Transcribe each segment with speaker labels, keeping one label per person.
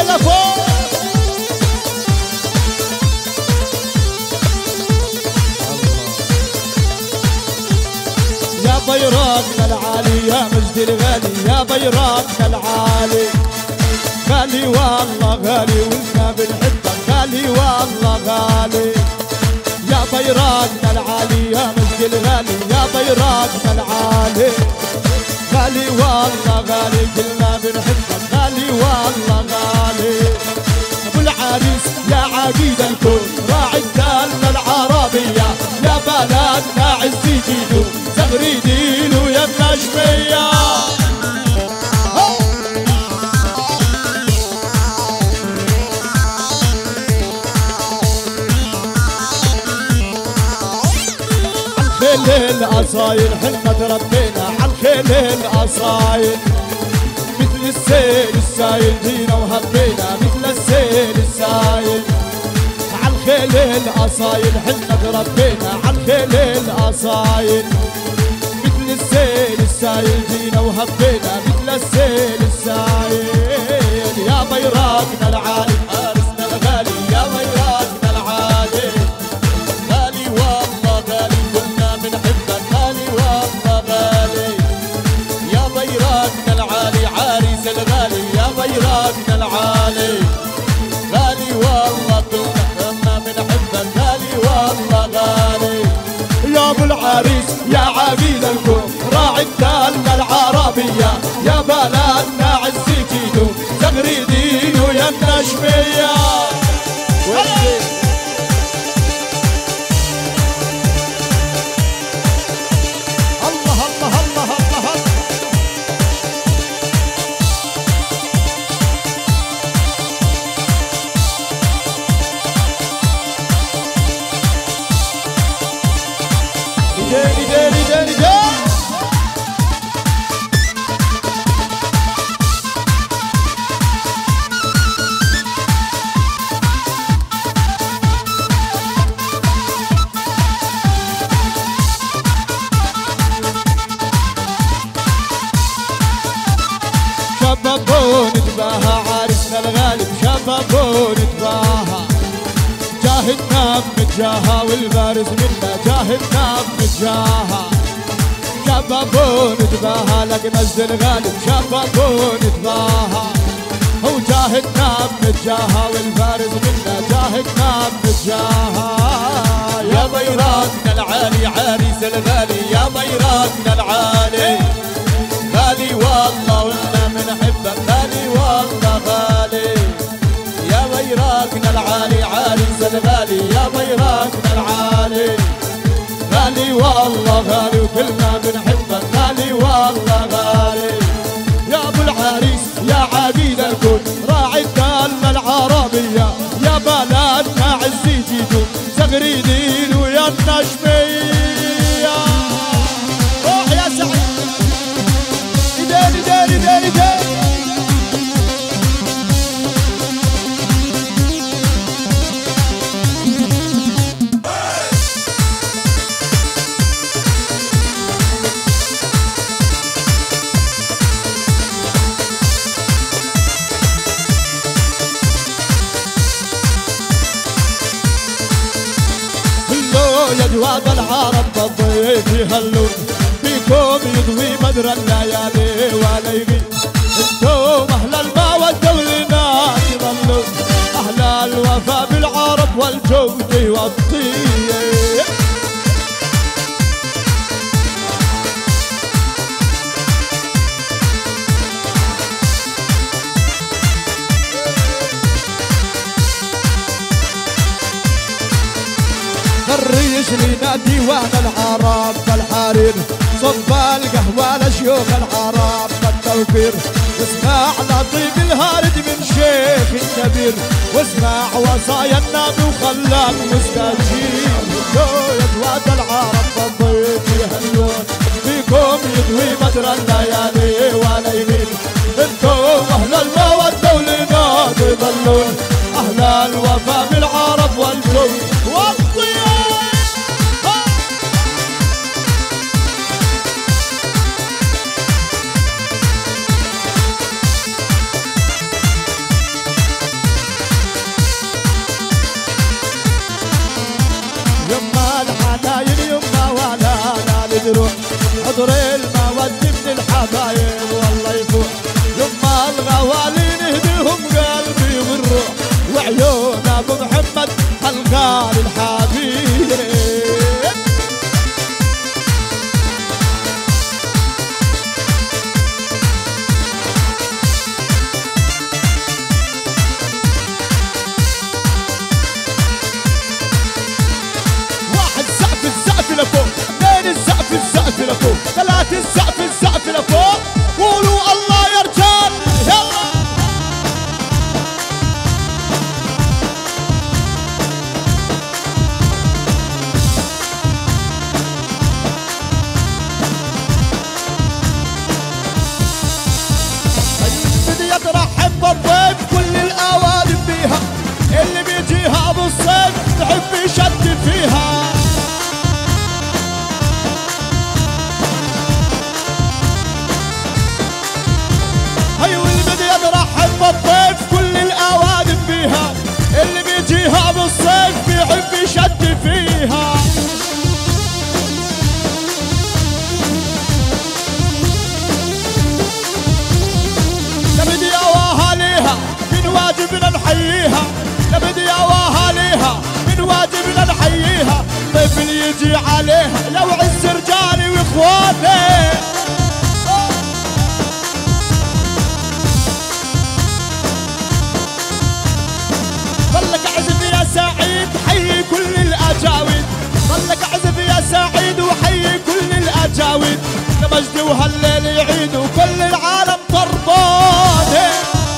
Speaker 1: يلا فوق. يا بيراقنا العالي يا مجد الغالي، يا بيراقنا العالي غالي والله غالي وإننا بنحبك غالي والله غالي. يا بيراقنا العالي يا مجد الغالي، يا بيراقنا العالي غالي والله غالي كلنا بنحبك غالي والله غالي. ابو العريس يا عقيد الكون راعي الدالة العربية، يا بلدنا عز جيدو زغري دينو يا النجمية. عالخيل الأصايل حنا تربينا عالخيل الأصايل، مثل السيل السايل جينا وهبينا مثل السيل السايل. عالخيل الأصايل حنا تربينا عالخيل الأصايل، مثل السيل السايل جينا وهبينا مثل السيل السايل. يا بيراقنا العالي حارسنا الغالي، يا بيراقنا العالي غالي والله غالي كلنا بنحبك غالي والله غالي. يا بيراقنا العالي عريس الغالي، يا بيراقنا العالي غالي والله كلنا بنحبك غالي والله غالي. يا ابو العريس يا عبيد الكون راعي الدالة العربية، يا بلدنا عز جيدو زغري دينو يا النجمية. الله الله الله الله. ديني ديني ديني ديني شبابون تباها عريسنا الغالب، شبابون تباها جاهدنا بمتجاها والبارز منا جاهدنا بمتجاها. شبابون تباها لك مجد الغالب، شبابون تباها وجاهدنا بمتجاها والبارز منا جاهدنا بمتجاها. يا بيراقنا العالي عريس الغالي، يا بيراقنا العالي غالي والله وإنا بنحبك غالي والله غالي. يا بيراقنا العالي عريس الغالي، يا بيراقنا العالي غالي والله غالي وكلنا بنحبك غالي والله غالي. يا ابو العريس يا عبيد الكون راعي الدالة العربية، يا بلدنا عز جيدو زغري دينو يا النجمية. روح يا سعيد ديني ديني ديني ديني. يا جواد العرب بالضيف يهلون فيكم يضوي مدرى الليالي ولا يغيب. انتم اهل المودة ولنا تظلون اهل الوفا بالعرب والجود والطيب. الريش لنا ديوان العرب بالحرير، صب القهوة لشيوخ العرب بالتوفير. اسمع لطيب الهارد من شيخ الكبير، واسمع وصايا النبي وخلاك مستجيب. يا جواد العرب بالضيف يهلون فيكم يضوي مدرى الليالي ولا يغيب. انتم اهل المودة ولنا تظلون اهل الوفا بالعرب والجود والطيب. مجروح، عذر المودة من الحبايب والله يفوح، لما الغوالي نهديهم قلبي والروح، وعيون ابو محمد الغالي الحبيب. السقف لفوق، ثلاث السقف لفوق، قولوا الله يا رجال يلا. بدي اترحب بالضيف كل الاوادم بيها، اللي بيجيها بالصيف تحب يشد فيها. الضيف كل الاوادم بيها، اللي بيجيها بالصيف بيحب يشد فيها. نبدي اواهاليها من واجبنا نحييها، نبدي اواهاليها من واجبنا نحييها، ضيف اللي يجي عليها لو عز رجالي واخواني. ظلك عزف يا سعيد حيي كل الاجاويد، ظلك عزف يا سعيد وحيي كل الاجاويد، مجدي وهالليل يعيد وكل العالم طربان.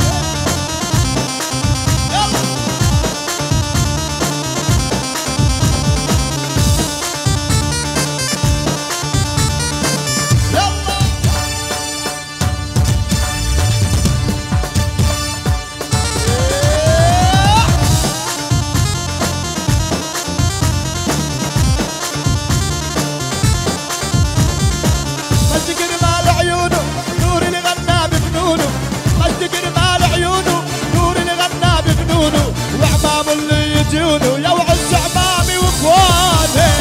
Speaker 1: وعمام اللي يجونوا يا وعز عمامي واخواني.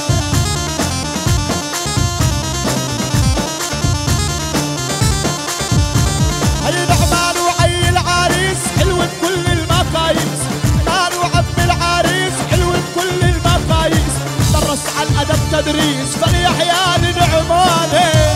Speaker 1: حي العمان وحي العريس حلو بكل المقاييس، عمان وعم العريس حلو بكل المقاييس، درس على الادب تدريس فليحيا لنعماني.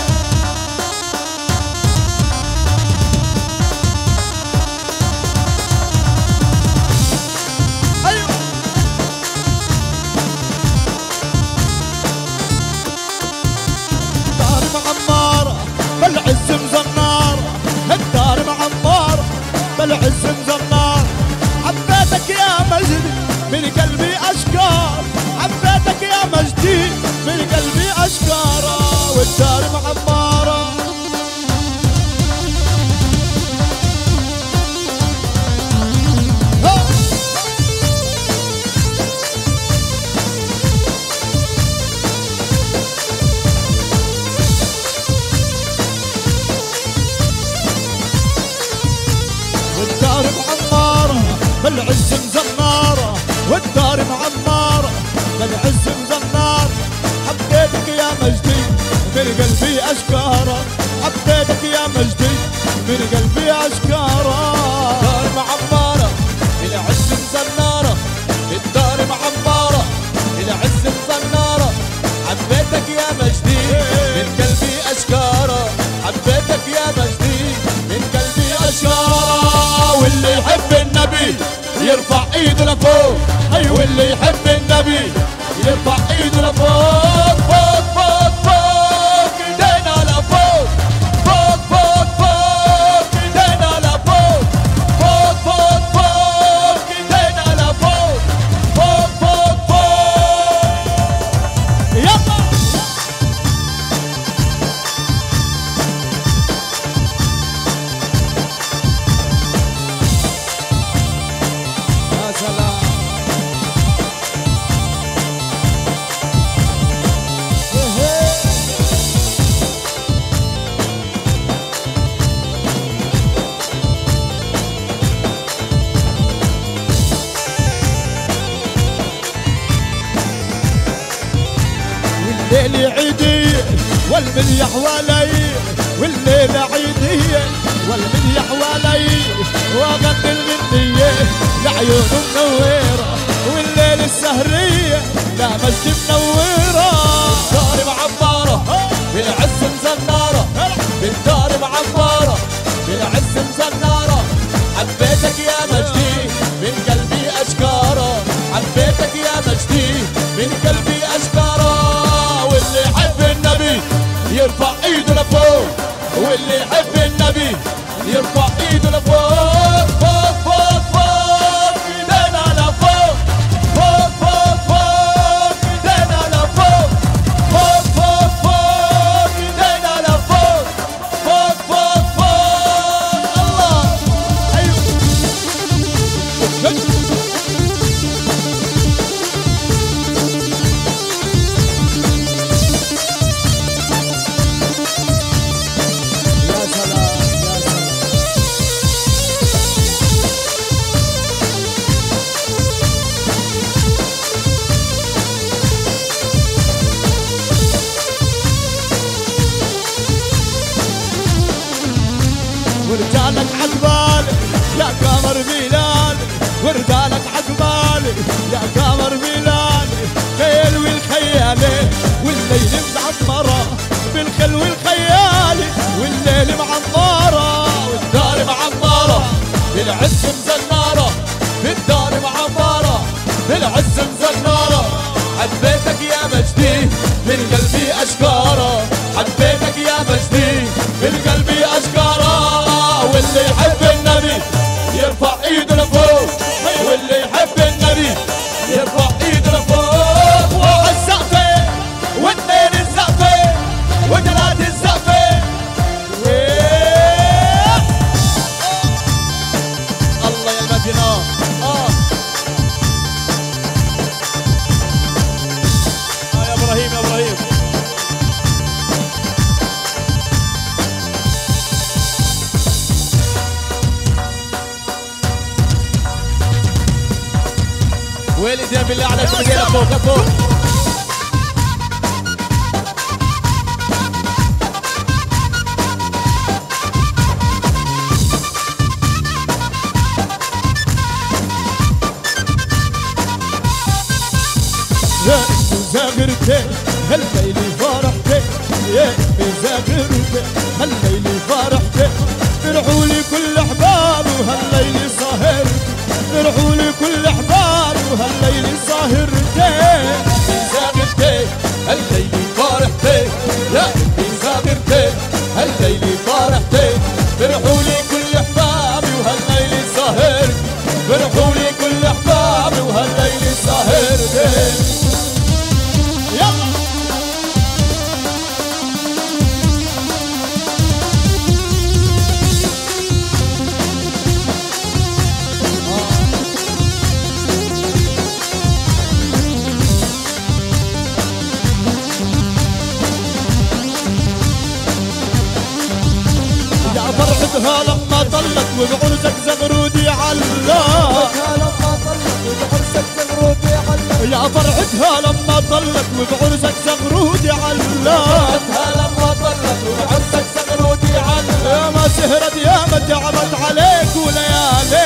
Speaker 1: بالعز مزنار الدار معمار، بالعز مزنار حبيتك يا مجدي من قلبي اشكار، حبيتك يا مجدي من قلبي اشكار، والدار معماره. بالعز مزنارة والدار معمارة، بالعز مزنارة حبيتك يا مجدي من قلبي أشكارة، حبيتك يا مجدي من قلبي أشكارة. الدار معمارة بالعز مزنارة، الدار معمارة بالعز مزنارة، حبيتك يا مجدي من قلبي أشكارة، حبيتك يا مجدي من قلبي أشكارة. واللي يحب النبي يرفع ايده لفوق، اي واللي يحب النبي يرفع ايده لفوق، فوق فوق فوق ايدينا لفوق، فوق فوق فوق ايدينا لفوق، فوق فوق فوق ايدينا لفوق، فوق فوق فوق يلا. ليلي عيدي والمذيح ولي، والليلة عيدي والمذيح ولي، واغني الغنية لعيون منورة، والليل السهرية لا مجد منورة.
Speaker 2: بالدار معمارة بالعز مزنارة، بالدار معمارة بالعز مزنارة، حبيتك يا مجدي من قلبي أشكارة، حبيتك يا مجدي من قلبي أشكارة. واللي يحب النبي يرفع ايده لفوق، واللي يحب النبي يرفع ايده لفوق، فوق فوق فوق ايدينا لفوق، فوق فوق فوق ايدينا لفوق، فوق فوق فوق ايدينا لفوق، فوق فوق فوق. الله
Speaker 1: ايوه يا سلام يا سلام. ورجالك عقبالي يا قمر بلالي، ورجالك عقبالي يا قمر بلالي، خيل والخيالي والليل معمرة، بالخيل والخيالي والليل معمرة.
Speaker 2: بالدار معمارة بالعز مزنارة، بالدار معمارة بالعز مزنارة، حبيتك يا مجدي من قلبي أشكارة، حبيتك يا مجدي من قلبي أشكارة. واللي يحب النبي يرفع ايده لفوق، واللي يحب النبي يرفع ايده لفوق. واحد السقفة واثنين الزقفة وثلاث الزقفة. الله يا المدينة.
Speaker 1: يا ابراهيم يا ابراهيم.
Speaker 2: ويلي يا بالله عليك بدينا فوق لفوق.
Speaker 1: يا زاغرتي هالليلي فرحتي، يا زاغرتي هالليلي فرحتي، فرحولي كل احبابي وهالليلي سهرتي، فرحولي كل احبابي وهالليلي سهرتي.
Speaker 2: زاغرتي هالليلي فرحتي، يا انتي زاغرتي هالليلي فرحتي، فرحولي كل احبابي وهالليلي سهرتي، فرحولي كل احبابي وهالليلي سهرتي.
Speaker 1: يلا يا فرحتها لما طلت وبعرسك زغرودي علّا، يا فرحتها لما طلت وبعرسك زغرودي علّا،
Speaker 2: لما طلت وعزك زغرودي علّا،
Speaker 1: يا ما سهرت يا ما تعبت عليك وليالي.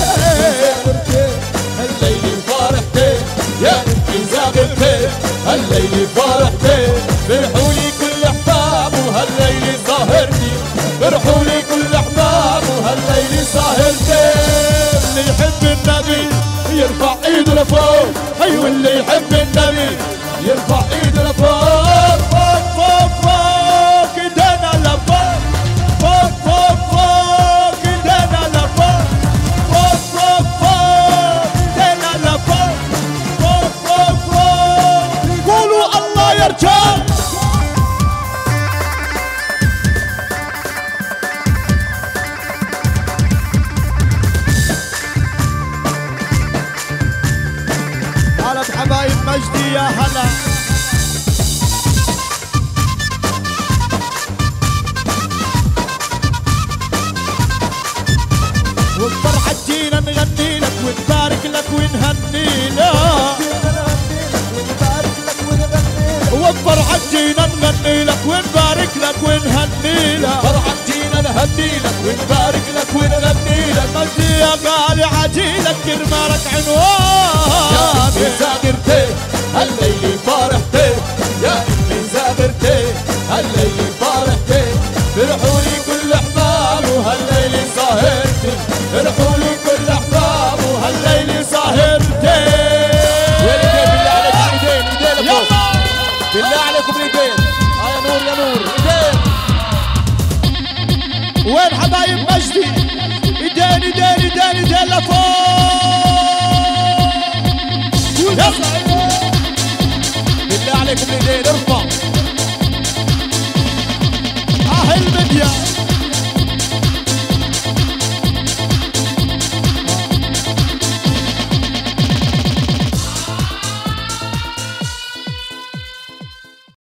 Speaker 2: هالليلي فرحتي يا انتي زاغرتي، هالليلي فرحتي، فرحولي كل احباب وهالليلي سهرتي، فرحولي كل احباب وهالليلي سهرتي.
Speaker 1: اللي يحب النبي
Speaker 2: يرفع ايده لفوق، ايوه اللي يحب النبي يرفع ايده لفوق،
Speaker 1: فوق فوق فوق ايدينا لفوق، فوق فوق فوق ايدينا لفوق، فوق فوق فوق ايدينا لفوق، فوق فوق فوق. قولوا الله يا رجال. قالت حبايب مجدي يا هلا، بفرحك جينا نغني لك ونبارك لك ونهني لك،
Speaker 2: فرحك جينا نهني لك ونبارك لك ونغني لك.
Speaker 1: مجدي يا غالي عجيلك كرمالك عنوان
Speaker 2: يا امي زاغرتي هالليلة فرحتي، يا امي زاغرتي هالليلة فرحتي، فرحولي كل احباب وهالليلة سهرتي، فرحولي كل احباب وهالليلة سهرتي. ايدين بالله عليكم، ايدين لفوق بالله عليكم ايدين. يا نور يا نور ايدين.
Speaker 1: وين حبايب مجدي؟